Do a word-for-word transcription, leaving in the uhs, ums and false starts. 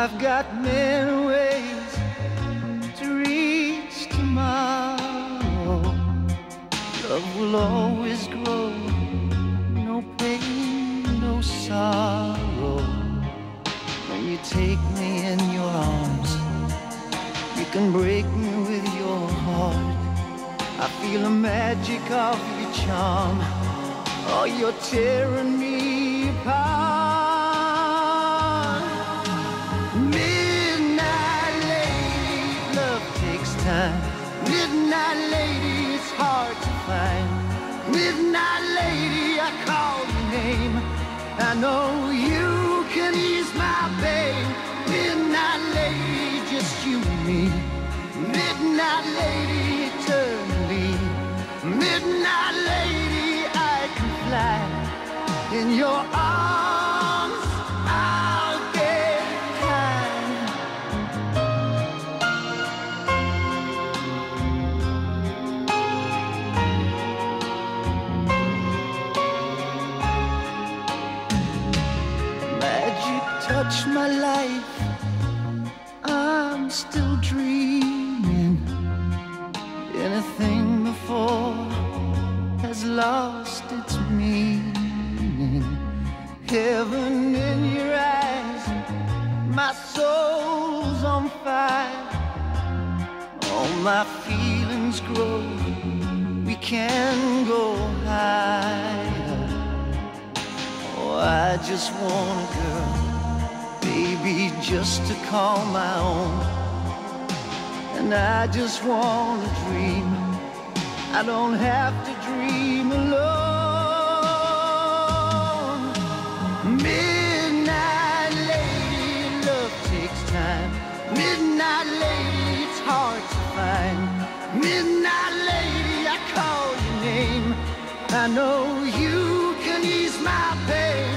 I've got many ways to reach tomorrow. Love will always grow, no pain, no sorrow. When you take me in your arms, you can break me with your heart. I feel the magic of your charm. Oh, you're tearing me apart. Midnight lady, love takes time. Midnight lady, it's hard to find. Midnight lady, I call your name. I know you can ease my pain. Midnight lady, just you and me. Midnight lady, eternally. Midnight lady, I can fly. In your arms, I'll get high. Magic touched my life, I'm still dreaming. Anything before has lost its meaning. Heaven in your eyes, my soul's on fire. All my feelings grow, we can go higher. Oh, I just want a girl, baby, just to call my own. And I just want to dream, I don't have to dream alone. Midnight lady, love takes time. Midnight lady, it's hard to find. Midnight lady, I call your name. I know you can ease my pain.